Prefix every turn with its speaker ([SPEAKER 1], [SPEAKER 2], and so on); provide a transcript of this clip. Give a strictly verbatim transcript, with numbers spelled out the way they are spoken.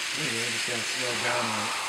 [SPEAKER 1] Maybe I'm just gonna slow down on it.